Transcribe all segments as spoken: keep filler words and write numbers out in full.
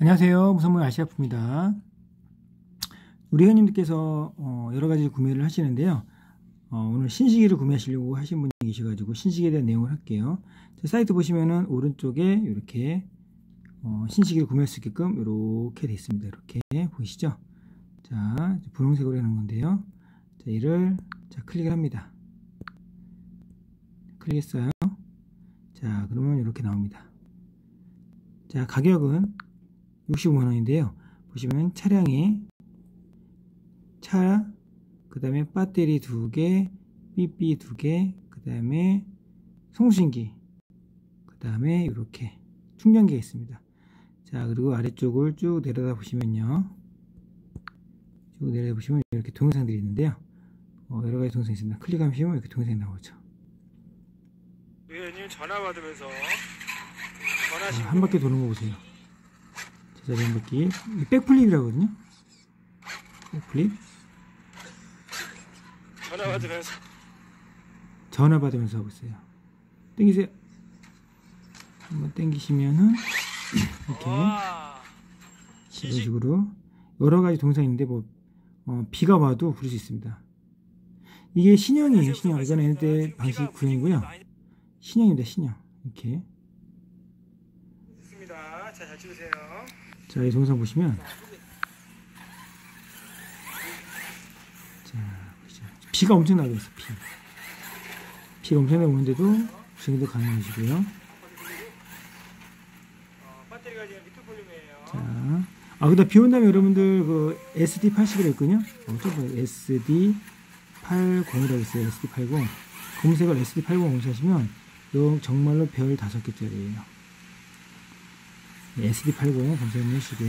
안녕하세요. 무선물 아시아프입니다. 우리 회원님들께서 어, 여러가지 구매를 하시는데요. 어, 오늘 신시계를 구매하시려고 하신 분이 계셔가지고 신시계에 대한 내용을 할게요. 사이트 보시면은 오른쪽에 이렇게 어, 신시계를 구매할 수 있게끔 이렇게 되어 있습니다. 이렇게 보이시죠? 자, 분홍색으로 해놓은 건데요. 자, 이를 자, 클릭을 합니다. 클릭했어요. 자, 그러면 이렇게 나옵니다. 자, 가격은 육십오만 원인데요. 보시면 차량에 차, 그 다음에 배터리 두 개, 삐삐 두 개, 그 다음에 송신기, 그 다음에 이렇게 충전기가 있습니다. 자, 그리고 아래쪽을 쭉 내려다 보시면요. 쭉 내려다 보시면 이렇게 동영상들이 있는데요. 어, 여러 가지 동영상이 있습니다. 클릭하시면 이렇게 동영상이 나오죠. 회원님 전화 받으면서 자, 한 바퀴 도는 거 보세요. 제자리 한 바퀴. 이 백플립이라고 하거든요. 백플립. 전화 받으면서 전화 받으면서 하고 있어요. 땡기세요. 한번 땡기시면은 이렇게 이런 식으로 여러 가지 동영상이 있는데 뭐 어, 비가 와도 부를 수 있습니다. 이게 신형이에요. 신형. 이건 엔드 방식 구형이고요. 신형입니다. 신형. 이렇게. 좋습니다. 자, 잘 찍으세요. 자, 이 동영상 보시면 자, 보시죠. 비가 엄청 나고 있어요. 비. 비가 엄청나게 오는데도 주행도 가능하시고요. 어, 배터리가 지금 리트 볼륨이에요. 자, 아, 그다음 비 온다면 여러분들 그 에스디 팔십이라고 있거든요. 어, 또 에스디 팔십이라고 있어요. 에스디 팔십. 검색을 에스디 팔십 검색하시면 요 정말로 별 다섯 개짜리예요. 에스디 팔십 검색해 주시고요.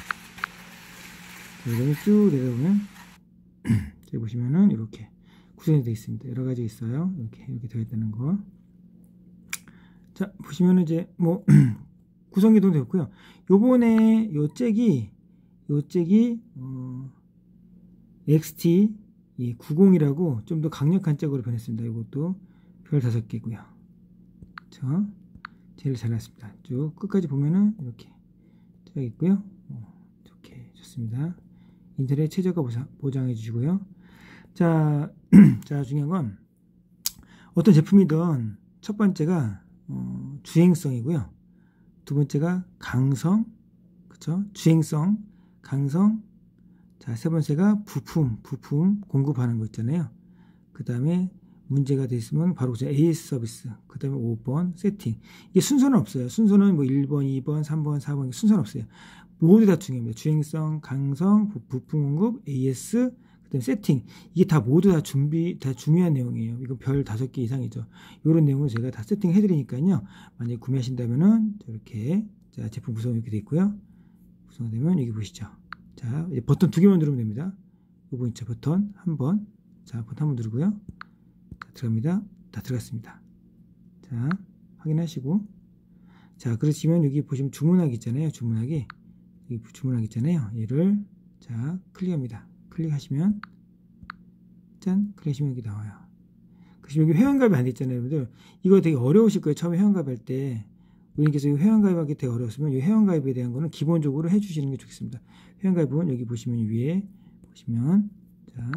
여기 쭉 내려보면 여기 보시면은 이렇게 구성이 되어 있습니다. 여러 가지 있어요. 이렇게 이렇게 되어 있다는 거. 자, 보시면은 이제 뭐 구성기도 되었고요. 요번에 요 잭이 요 잭이 어, 엑스티 구십이라고 좀 더 강력한 잭으로 변했습니다. 이것도 별 다섯 개고요. 자, 제일 잘 났습니다. 쭉 끝까지 보면은 이렇게 쫙 있고요. 어, 좋게 좋습니다. 인터넷 최저가 보상, 보장해 주시고요. 자, 자, 중요한 건 어떤 제품이든 첫 번째가 어, 주행성이고요. 두 번째가 강성, 그쵸? 주행성, 강성. 자, 세 번째가 부품, 부품 공급하는 거 있잖아요. 그 다음에 문제가 돼 있으면 바로 에이에스 서비스, 그 다음에 오 번 세팅. 이게 순서는 없어요. 순서는 뭐 일 번, 이 번, 삼 번, 사 번 순서는 없어요. 모두 다 중요합니다. 주행성, 강성, 부품 공급, 에이에스, 그 다음에 세팅. 이게 다 모두 다 준비, 다 중요한 내용이에요. 이거 별 다섯 개 이상이죠. 이런 내용을 제가 다 세팅 해드리니까요. 만약에 구매하신다면은 이렇게 자, 제품 구성이 이렇게 돼 있고요. 구성되면 여기 보시죠. 자, 이제 버튼 두 개만 누르면 됩니다. 요거 있죠. 버튼 한 번. 자, 버튼 한 번 누르고요. 들어갑니다. 다 들어갔습니다. 자, 확인하시고. 자, 그러시면 여기 보시면 주문하기 있잖아요. 주문하기. 여기 주문하기 있잖아요. 얘를, 자, 클릭합니다. 클릭하시면, 짠! 클릭하시면 여기 나와요. 그러시면 여기 회원가입이 안 돼 있잖아요. 여러분들. 이거 되게 어려우실 거예요. 처음에 회원가입 할 때. 우리께서 회원가입하기 되게 어려웠으면 이 회원가입에 대한 거는 기본적으로 해주시는 게 좋겠습니다. 회원가입은 여기 보시면 위에, 보시면, 자,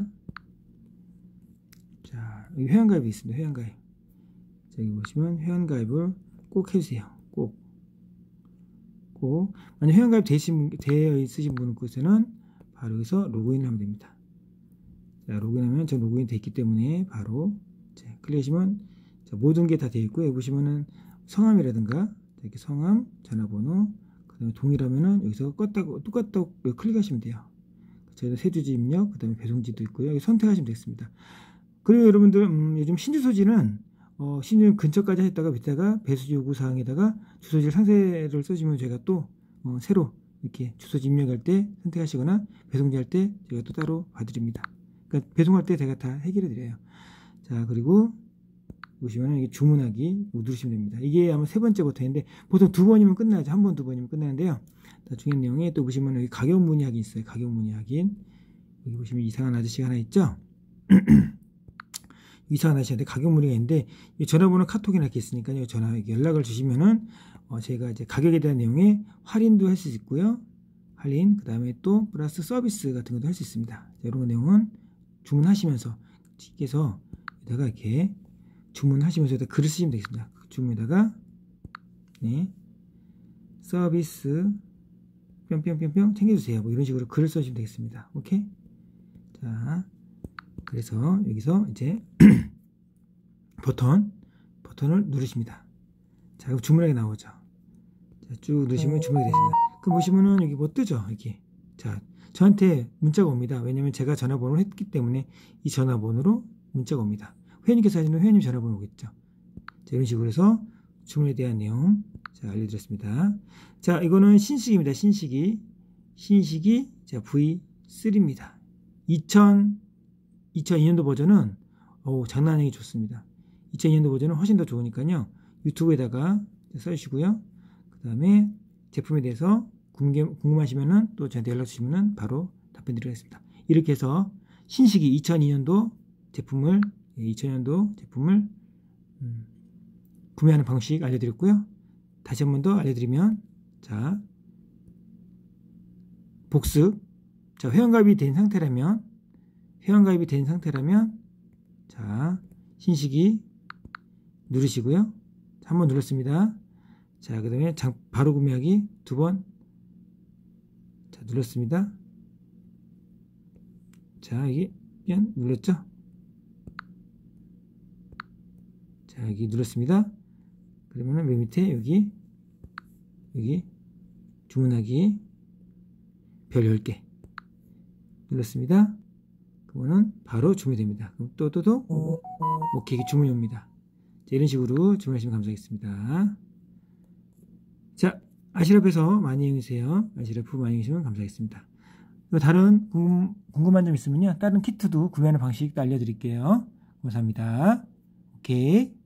자, 여기 회원가입이 있습니다. 회원가입. 자, 여기 보시면 회원가입을 꼭 해주세요. 꼭. 꼭. 만약 회원가입 되신, 되어 있으신 분께서는 바로 여기서 로그인을 하면 됩니다. 자, 로그인하면 저 로그인 되어 있기 때문에 바로 자, 클릭하시면 자, 모든 게 다 되어 있고, 여기 보시면은 성함이라든가 이렇게 성함, 전화번호, 그 다음에 동일하면은 여기서 껐다고, 똑같다고 클릭하시면 돼요. 저희는 세주지 입력, 그 다음에 배송지도 있고요. 여기 선택하시면 되겠습니다. 그리고 여러분들 음, 요즘 신주소지는 어, 신주 근처까지 했다가 밑에다가 배수지 요구사항에다가 주소지를 상세를 써주면 제가 또 어, 새로 이렇게 주소지 입력할 때 선택하시거나 배송지 할 때 제가 또 따로 봐드립니다. 그러니까 배송할 때 제가 다 해결해 드려요. 자, 그리고 보시면 이게 주문하기 누르시면 됩니다. 이게 아마 세 번째 버튼인데 보통 두 번이면 끝나죠. 한 번, 두 번이면 끝나는데요. 나중에 내용에 또 보시면 여기 가격 문의 확인 있어요. 가격 문의 확인. 여기 보시면 이상한 아저씨가 하나 있죠. 이상한 아저씨한테 가격 문의가 있는데 전화번호 카톡이나 이렇게 있으니까요. 전화 연락을 주시면은 어 제가 이제 가격에 대한 내용에 할인도 할 수 있고요. 할인, 그 다음에 또 플러스 서비스 같은 것도 할 수 있습니다. 자, 이런 내용은 주문하시면서 께서 여기다가 이렇게 주문하시면서 여기다 글을 쓰시면 되겠습니다. 주문에다가 네, 서비스 뿅뿅뿅뿅 챙겨주세요. 뭐 이런 식으로 글을 써주시면 되겠습니다. 오케이? 자, 그래서 여기서 이제 버튼 버튼을 누르십니다. 자, 그럼 주문하게 나오죠. 자, 쭉 누르시면 주문하게 되십니다. 그럼 보시면은 여기 뭐 뜨죠? 이렇게. 자, 저한테 문자가 옵니다. 왜냐면 제가 전화번호를 했기 때문에 이 전화번호로 문자가 옵니다. 회원님께서 하시는 회원님 전화번호 오겠죠. 자, 이런 식으로 해서 주문에 대한 내용 자, 알려드렸습니다. 자, 이거는 신식입니다. 신식이 신식이 자, 브이 쓰리입니다. 이천, 이천이 년도 버전은 오, 장난 아니게 좋습니다. 이천이 년도 버전은 훨씬 더 좋으니까요. 유튜브에다가 써주시고요. 그 다음에 제품에 대해서 궁금하시면은 또 저한테 연락 주시면은 바로 답변 드리겠습니다. 이렇게 해서 신식이 이천이 년도 제품을 이천 년도 제품을 음, 구매하는 방식 알려드렸고요. 다시 한 번 더 알려드리면 자 복습 자 회원가입이 된 상태라면 회원가입이 된 상태라면 자 신식이 누르시고요. 한 번 눌렀습니다. 자, 그 다음에 바로 구매하기 두 번 자 눌렀습니다. 자, 여기 그냥 눌렀죠. 자, 여기 눌렀습니다. 그러면은 맨 밑에 여기 여기 주문하기 별 열 개 눌렀습니다. 그러면은 바로 주문이 됩니다. 그럼 또 또 또 오케이 주문이 옵니다. 자, 이런 식으로 주문하시면 감사하겠습니다. 자, 아시랩에서 많이 이용해주세요. 아시랩 많이 이용해주시면 감사하겠습니다. 다른 궁금, 궁금한 점 있으면요. 다른 키트도 구매하는 방식도 알려드릴게요. 감사합니다. 오케이.